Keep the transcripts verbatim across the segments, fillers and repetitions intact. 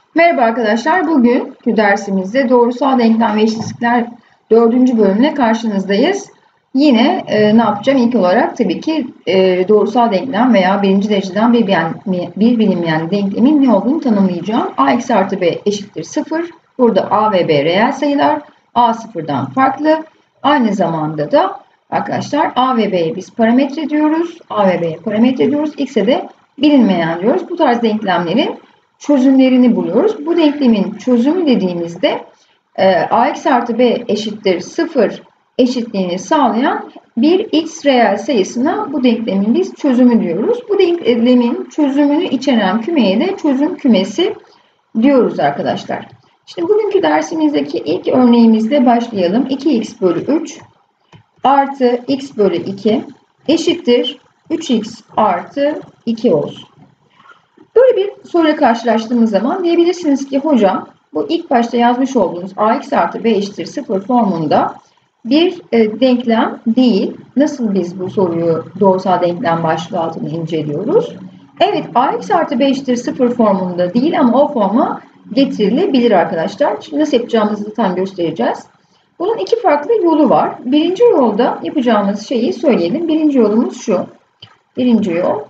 Merhaba arkadaşlar. Bugünkü dersimizde doğrusal denklem ve eşitlikler dördüncü bölümle karşınızdayız. Yine e, ne yapacağım? İlk olarak tabii ki e, doğrusal denklem veya birinci dereceden bir, bir bilinmeyen denklemin ne olduğunu tanımlayacağım. A eksi artı B eşittir sıfır. Burada A ve B reel sayılar. A sıfırdan farklı. Aynı zamanda da arkadaşlar A ve B'ye biz parametre diyoruz. A ve B'ye parametre diyoruz. X'e de bilinmeyen diyoruz. Bu tarz denklemlerin çözümlerini buluyoruz. Bu denklemin çözümü dediğimizde e, A eksi artı B eşittir sıfır eşitliğini sağlayan bir x reel sayısına bu denklemin biz çözümü diyoruz. Bu denklemin çözümünü içeren kümeye de çözüm kümesi diyoruz arkadaşlar. Şimdi bugünkü dersimizdeki ilk örneğimizle başlayalım. iki x bölü üç artı x bölü iki eşittir üç x artı iki olsun. Böyle bir soruyla karşılaştığımız zaman diyebilirsiniz ki hocam bu ilk başta yazmış olduğunuz a eksi artı b eşittir sıfır formunda bir e, denklem değil. Nasıl biz bu soruyu doğrusal denklem başlığı altında inceliyoruz? Evet, a eksi artı b eşittir sıfır formunda değil ama o forma getirilebilir arkadaşlar. Şimdi nasıl yapacağımızı tam göstereceğiz. Bunun iki farklı yolu var. Birinci yolda yapacağımız şeyi söyleyelim. Birinci yolumuz şu. Birinci yol.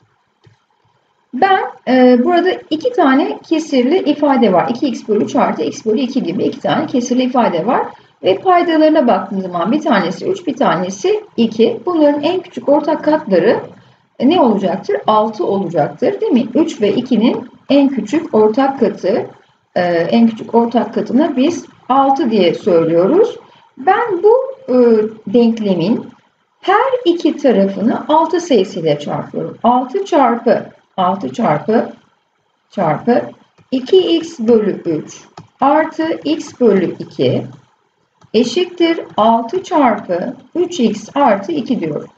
Ben e, burada iki tane kesirli ifade var. iki x bölü üç artı x bölü iki gibi iki tane kesirli ifade var. Ve paydalarına baktığım zaman bir tanesi üç, bir tanesi iki. Bunların en küçük ortak katları e, ne olacaktır? altı olacaktır. Değil mi? üç ve ikinin en küçük ortak katı, e, en küçük ortak katına biz altı diye söylüyoruz. Ben bu e, denklemin her iki tarafını altı sayısıyla çarpıyorum. altı çarpı altı çarpı çarpı iki x bölü üç artı x bölü iki eşittir altı çarpı üç x artı iki diyorum.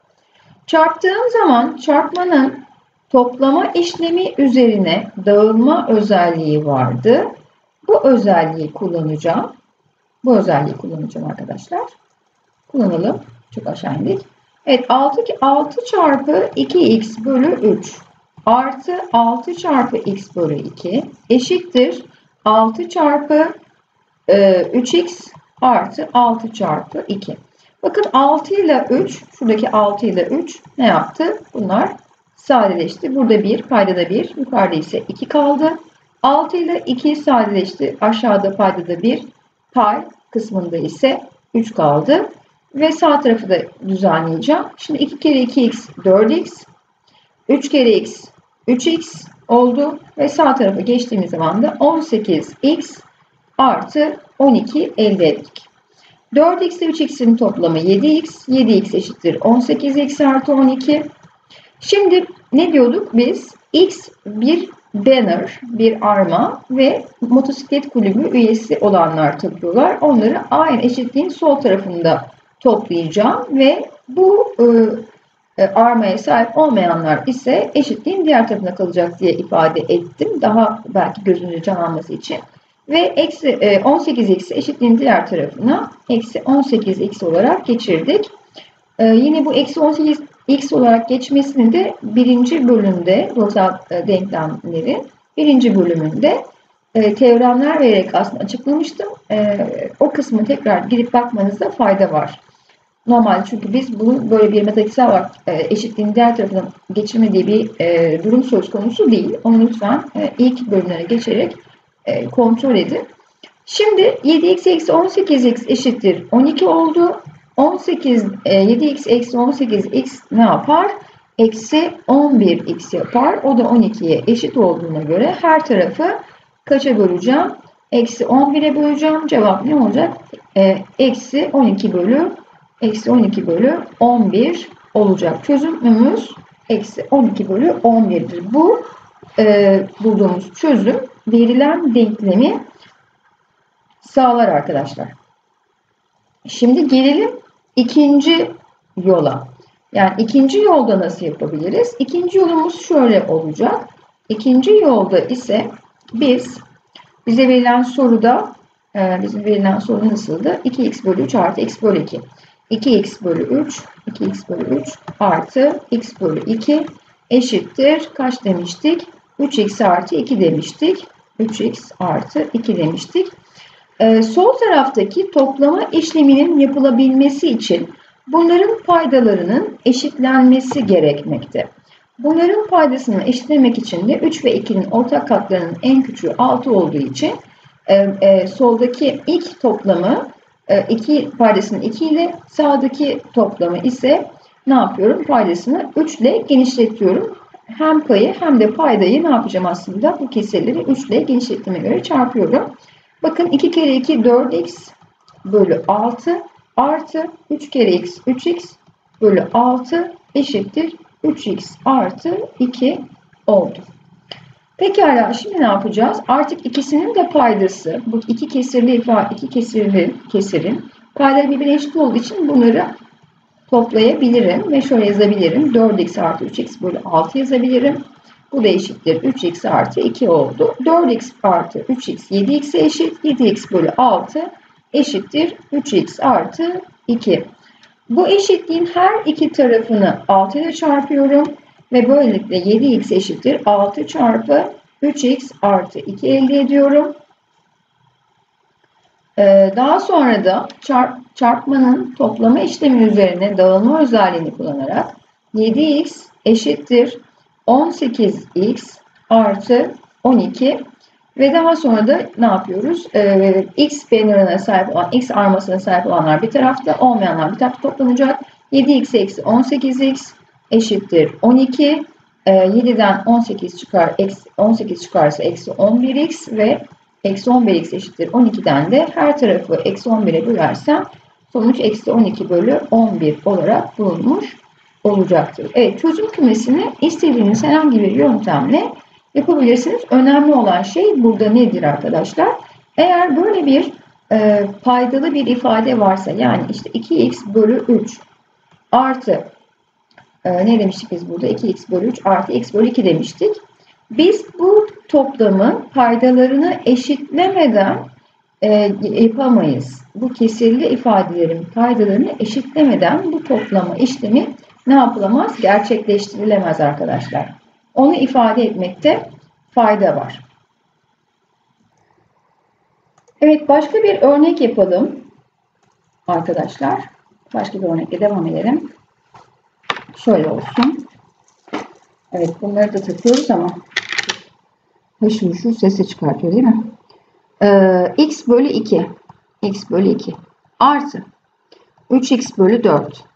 Çarptığım zaman çarpmanın toplama işlemi üzerine dağılma özelliği vardı. Bu özelliği kullanacağım. Bu özelliği kullanacağım arkadaşlar. Kullanalım. Çok aşağı indik. Evet, altı, altı çarpı iki x bölü üç artı altı çarpı x bölü iki eşittir altı çarpı e, üç x artı altı çarpı iki. Bakın altı ile üç, şuradaki altı ile üç ne yaptı? Bunlar sadeleşti. Burada bir, paydada bir, yukarıda ise iki kaldı. altı ile iki sadeleşti. Aşağıda paydada bir, pay kısmında ise üç kaldı. Ve sağ tarafı da düzenleyeceğim. Şimdi iki kere iki x dört x, üç kere x üç x oldu ve sağ tarafa geçtiğimiz zaman da on sekiz x artı on iki elde ettik. dört x ile üç x'in toplamı yedi x. yedi x eşittir on sekiz x artı on iki. Şimdi ne diyorduk biz? X bir banner, bir arma ve motosiklet kulübü üyesi olanlar takıyorlar. Onları aynı eşitliğin sol tarafında toplayacağım ve bu e, armaya sahip olmayanlar ise eşitliğin diğer tarafına kalacak diye ifade ettim. Daha belki gözünüzde canlanması için. Ve eksi e, on sekiz x eşitliğin diğer tarafına eksi on sekiz x olarak geçirdik. E, yine bu eksi on sekiz x olarak geçmesini de birinci bölümde doğrusal e, denklemlerin birinci bölümünde e, teoremler vererek aslında açıklamıştım. E, o kısmı tekrar girip bakmanızda fayda var. Normal, çünkü biz bunu böyle bir matematiksel olarak e, eşitliğin diğer tarafına geçirme diye bir e, durum söz konusu değil. Onu lütfen e, ilk bölümlere geçerek e, kontrol edin. Şimdi yedi x eksi on sekiz x eşittir on iki oldu. on sekiz, e, yedi x eksi on sekiz x ne yapar? Eksi on bir x yapar. O da on ikiye eşit olduğuna göre her tarafı kaça böleceğim? Eksi on bire böleceğim. Cevap ne olacak? E, eksi on iki bölü Eksi on iki bölü on bir olacak. Çözümümüz eksi on iki bölü on bir'dir. Bu e, bulduğumuz çözüm verilen denklemi sağlar arkadaşlar. Şimdi gelelim ikinci yola. Yani ikinci yolda nasıl yapabiliriz? İkinci yolumuz şöyle olacak. İkinci yolda ise biz bize verilen soruda e, bize verilen soru nasıldı? iki x bölü üç artı x bölü iki. iki x bölü üç, iki x bölü üç artı x bölü iki eşittir. Kaç demiştik? üç x artı iki demiştik. üç x artı iki demiştik. Ee, sol taraftaki toplama işleminin yapılabilmesi için bunların paydalarının eşitlenmesi gerekmekte. Bunların paydasını eşitlemek için de üç ve ikinin ortak katlarının en küçüğü altı olduğu için e, e, soldaki ilk toplamı e, iki paydasını iki ile, sağdaki toplamı ise ne yapıyorum? Paydasını üç ile genişletiyorum. Hem payı hem de paydayı ne yapacağım aslında? Bu kesirleri üç ile genişlettiğime göre çarpıyorum. Bakın iki kere iki dört x bölü altı artı üç kere x üç x bölü altı eşittir üç x artı iki oldu. Pekala, şimdi ne yapacağız? Artık ikisinin de paydası, bu iki kesirli ifade, iki kesirli kesirin paydaları birbirine eşit olduğu için bunları toplayabilirim ve şöyle yazabilirim. dört x artı üç x bölü altı yazabilirim. Bu da eşittir üç x artı iki oldu. dört x artı üç x yedi x'e eşit. yedi x bölü altı eşittir üç x artı iki. Bu eşitliğin her iki tarafını altı ile çarpıyorum. Ve böylelikle yedi x eşittir altı çarpı üç x artı iki elde ediyorum. Ee, daha sonra da çarp, çarpmanın toplama işlemi üzerine dağılma özelliğini kullanarak yedi x eşittir on sekiz x artı on iki ve daha sonra da ne yapıyoruz? Ee, x benarına sahip olan, x armasına sahip olanlar bir tarafta, olmayanlar bir tarafta toplanacak. yedi x eksi on sekiz x eşittir on iki. Ee, yediden on sekiz çıkar, on sekiz çıkarsa eksi on bir x ve eksi on bir x eşittir on ikiden de her tarafı eksi on bire bölersem sonuç eksi on iki bölü on bir olarak bulunmuş olacaktır. Evet, çözüm kümesini istediğiniz herhangi bir yöntemle yapabilirsiniz. Önemli olan şey burada nedir arkadaşlar? Eğer böyle bir e, paydalı bir ifade varsa, yani işte iki x bölü üç artı e, ne demiştik biz burada? iki x bölü üç artı x bölü iki demiştik. Biz bu toplamın paydalarını eşitlemeden e, yapamayız. Bu kesirli ifadelerin paydalarını eşitlemeden bu toplama işlemi ne yapılamaz? Gerçekleştirilemez arkadaşlar. Onu ifade etmekte fayda var. Evet, başka bir örnek yapalım arkadaşlar. Başka bir örnekle devam edelim. Şöyle olsun. Evet, bunları da takıyoruz ama haşır huşur sesi çıkartıyor değil mi? Ee, x bölü iki. X bölü iki. Artı üç x bölü dört.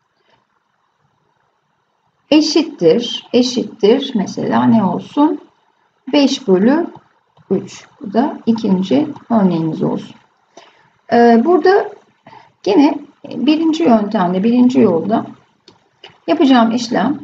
Eşittir. Eşittir. Mesela ne olsun? beş bölü üç. Bu da ikinci örneğimiz olsun. Ee, burada yine birinci yöntemde, birinci yolda yapacağım işlem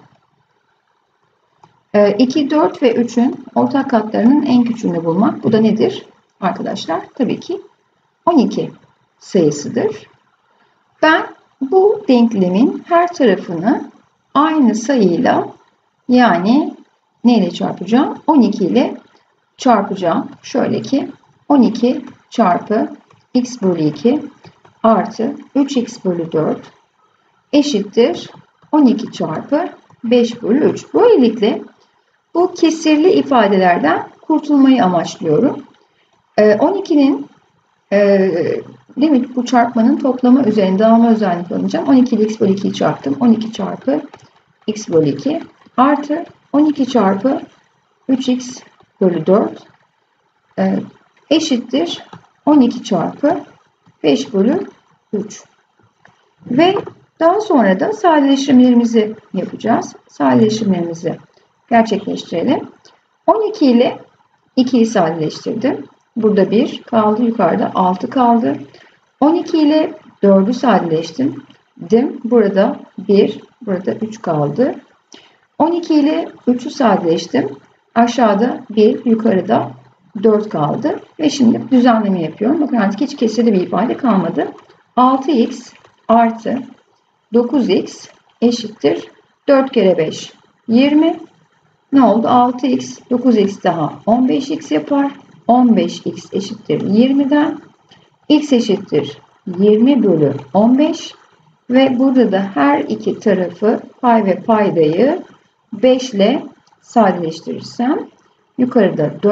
iki, dört ve üçün ortak katlarının en küçüğünü bulmak. Bu da nedir arkadaşlar? Tabii ki on iki sayısıdır. Ben bu denklemin her tarafını aynı sayıyla, yani neyle çarpacağım? on iki ile çarpacağım. Şöyle ki on iki çarpı x bölü iki artı üç x bölü dört eşittir on iki çarpı beş bölü üç. Böylelikle bu kesirli ifadelerden kurtulmayı amaçlıyorum. on ikinin e, limit bu çarpmanın toplama üzerinde dağılma özelliğini kullanacağım. on iki ile x bölü ikiyi çarptım. on iki çarpı x bölü iki artı on iki çarpı üç x bölü dört e, eşittir on iki çarpı beş bölü üç. Ve daha sonra da sadeleştirmelerimizi yapacağız. Sadeleştirmelerimizi gerçekleştirelim. on iki ile ikiyi sadeleştirdim. Burada bir kaldı, yukarıda altı kaldı. on iki ile dördü sadeleştirdim. Burada bir, burada üç kaldı. on iki ile üçü sadeleştim. Aşağıda bir, yukarıda dört kaldı. Ve şimdi düzenleme yapıyorum. Bakın artık hiç kesirli bir ifade kalmadı. altı x artı dokuz x eşittir dört kere beş yirmi. Ne oldu? altı x, dokuz x daha on beş x yapar. on beş x eşittir yirmiden. X eşittir yirmi bölü on beş. Ve burada da her iki tarafı, pay ve paydayı beş ile sadeleştirirsem yukarıda dört,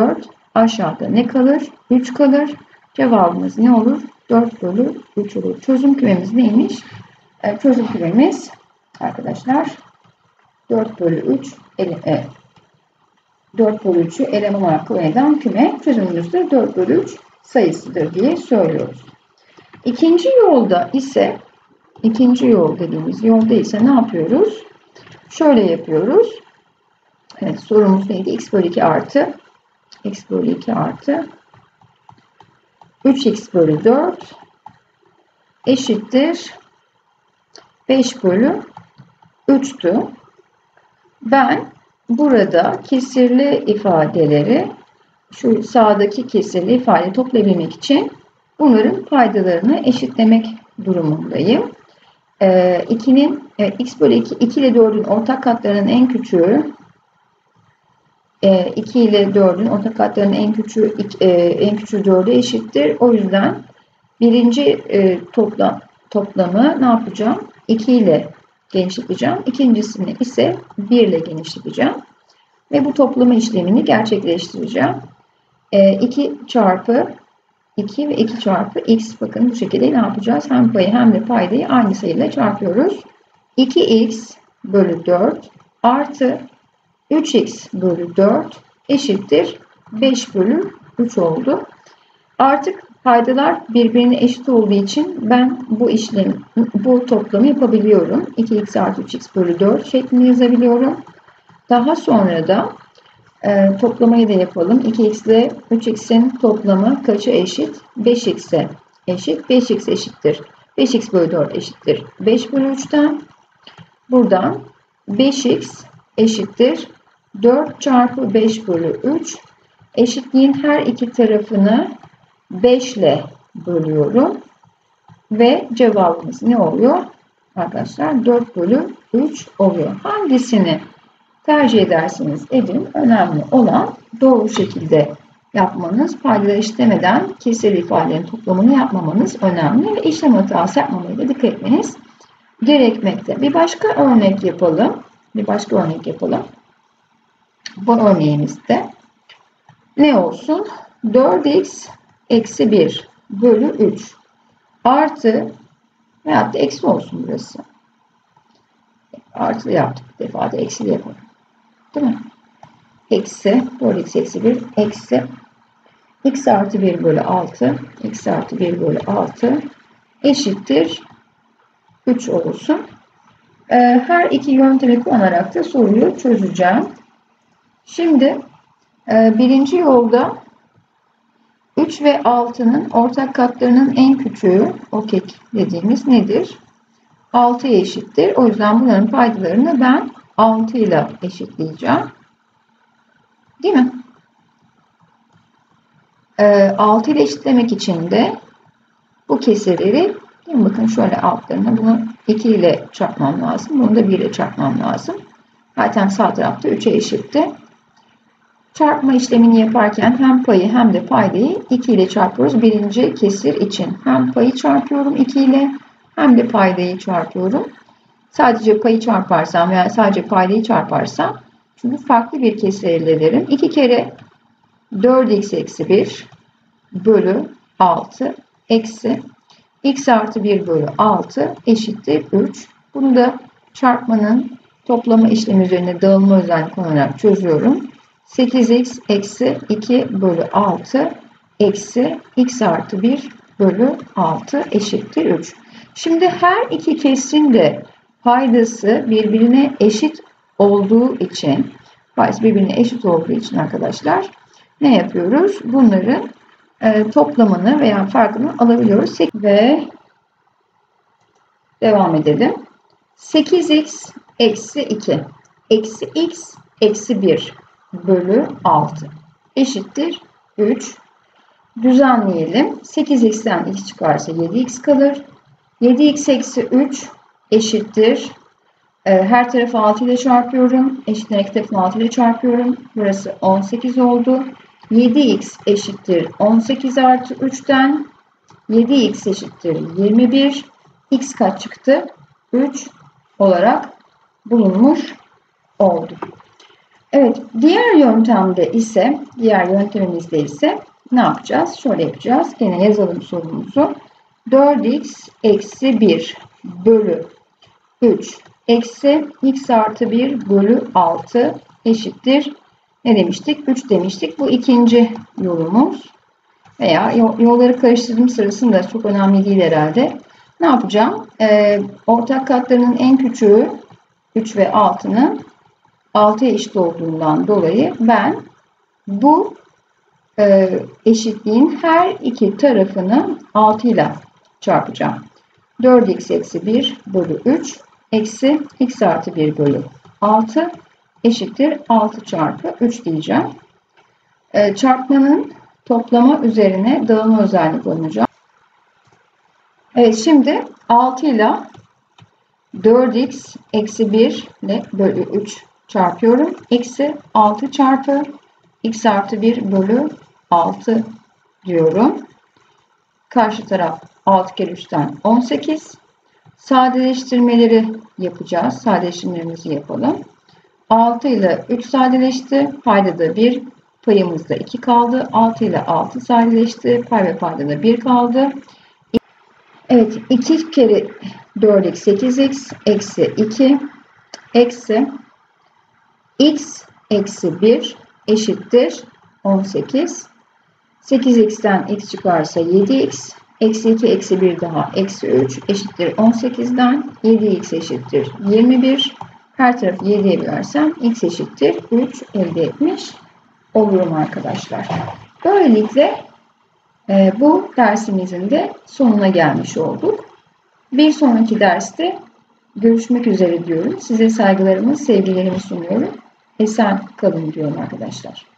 Aşağıda ne kalır? üç kalır. Cevabımız ne olur? dört bölü üç olur. Çözüm kümemiz neymiş? Ee, çözüm kümemiz arkadaşlar dört bölü üç e, dört bölü üçü eleman olarak kabul eden küme, çözümümüz de dört bölü üç sayısıdır diye söylüyoruz. İkinci yolda ise ikinci yol dediğimiz yolda ise ne yapıyoruz? Şöyle yapıyoruz. Evet, sorumuz neydi? X bölü iki artı X bölü iki artı üç x bölü dört eşittir beş bölü üç'tü. Ben burada kesirli ifadeleri, şu sağdaki kesirli ifade toplayabilmek için bunların paydalarını eşitlemek durumundayım. Ee, iki'nin evet, x bölü iki, iki ile dörd'ün ortak katlarının en küçüğü, e, iki ile dörd'ün ortak katlarının en küçüğü e, en küçüğü dörd'e eşittir. O yüzden birinci e, toplam toplamı ne yapacağım? iki ile genişleteceğim. İkincisini ise bir ile genişleteceğim. Ve bu toplama işlemini gerçekleştireceğim. E, iki çarpı iki ve iki çarpı x. Bakın bu şekilde ne yapacağız? Hem payı hem de paydayı aynı sayıyla çarpıyoruz. iki x bölü dört artı üç x bölü dört eşittir beş bölü üç oldu. Artık paydalar birbirine eşit olduğu için ben bu işlemi, bu toplamı yapabiliyorum. iki x artı üç x bölü dört şeklinde yazabiliyorum. Daha sonra da e, toplamayı da yapalım. iki x ile üç x'in toplamı kaça eşit? beş x'e eşit. beş x eşittir. beş x bölü dört eşittir beş bölü üç'ten. Buradan beş x eşittir dört çarpı beş bölü üç. Eşitliğin her iki tarafını beş ile bölüyorum. Ve cevabımız ne oluyor? Arkadaşlar dört bölü üç oluyor. Hangisini tercih ederseniz edin. Önemli olan doğru şekilde yapmanız. Paydaları eşitlemeden kesirli ifadelerin toplamını yapmamanız önemli. Ve işlem hatası yapmamaya da dikkat etmeniz gerekmekte. Bir başka örnek yapalım. Bir başka örnek yapalım. Bu örneğimizde ne olsun? dört x eksi bir bölü üç artı veyahut da eksi olsun burası. Artı yaptık. Bir defa da eksi de yapalım. Değil mi? Eksi dört x eksi bir eksi x artı bir bölü altı x artı bir bölü altı eşittir üç olsun. Her iki yöntemi kullanarak da soruyu çözeceğim. Şimdi birinci yolda üç ve altı'nın ortak katlarının en küçüğü o kek dediğimiz nedir? altı'ya eşittir. O yüzden bunların paydalarını ben altı ile eşitleyeceğim. Değil mi? altı ile eşitlemek için de bu kesirleri, bakın şöyle altlarına bunu iki ile çarpmam lazım. Bunu da bir ile çarpmam lazım. Zaten sağ tarafta üç'e eşitti. Çarpma işlemini yaparken hem payı hem de paydayı iki ile çarpıyoruz. Birinci kesir için hem payı çarpıyorum iki ile hem de paydayı çarpıyorum. Sadece payı çarparsam veya sadece paydayı çarparsam, çünkü farklı bir kesir elde ederim. iki kere dört x eksi bir bölü altı eksi x artı bir bölü altı eşittir üç. Bunu da çarpmanın toplama işlemi üzerine dağılma özelliği kullanarak çözüyorum. sekiz x eksi iki bölü altı eksi x artı bir bölü altı eşittir üç. Şimdi her iki kesirin de paydası birbirine eşit olduğu için, paydası birbirine eşit olduğu için arkadaşlar ne yapıyoruz? Bunların e, toplamını veya farkını alabiliyoruz. Ve devam edelim. sekiz x eksi iki eksi x eksi bir bölü altı eşittir üç. Düzenleyelim. sekiz x'ten x çıkarsa yedi x kalır. yedi x eksi üç eşittir. Her tarafı altı ile çarpıyorum. Eşitleyen iki tarafını altı ile çarpıyorum. Burası on sekiz oldu. yedi x eşittir on sekiz artı üç'ten yedi x eşittir yirmi bir. X kaç çıktı? üç olarak bulunmuş oldu. Evet, diğer yöntemde ise, diğer yöntemimizde ise ne yapacağız? Şöyle yapacağız. Gene yazalım sorumuzu. dört x eksi bir bölü üç eksi x artı bir bölü altı eşittir. Ne demiştik? üç demiştik. Bu ikinci yolumuz. Veya yolları karıştırdım sırasında çok önemli değil herhalde. Ne yapacağım? Ee, ortak katlarının en küçüğü üç ve altının altıya eşit olduğundan dolayı ben bu e, eşitliğin her iki tarafını altı ile çarpacağım. dört x eksi bir bölü üç eksi x artı bir bölü altı eşittir altı çarpı üç diyeceğim. E, çarpmanın toplama üzerine dağılma özelliği kullanacağım. Evet, şimdi altı ile dört x eksi bir ile bölü üç çarpıyorum. Eksi altı çarpı x artı bir bölü altı diyorum. Karşı taraf altı kere üçten on sekiz. Sadeleştirmeleri yapacağız. Sadeleştirmelerimizi yapalım. altı ile üç sadeleşti. Paydada bir, payımızda iki kaldı. altı ile altı sadeleşti. Pay ve paydada bir kaldı. Evet, iki kere dört x sekiz x eksi iki eksi x eksi bir eşittir on sekiz. sekiz x'ten x çıkarsa yedi x. Eksi iki eksi bir daha eksi üç eşittir on sekizden. yedi x eşittir yirmi bir. Her tarafı yediye bölersem x eşittir üç elde etmiş olurum arkadaşlar. Böylelikle e, bu dersimizin de sonuna gelmiş olduk. Bir sonraki derste görüşmek üzere diyorum. Size saygılarımı, sevgilerimi sunuyorum. Esen kalın diyorum arkadaşlar.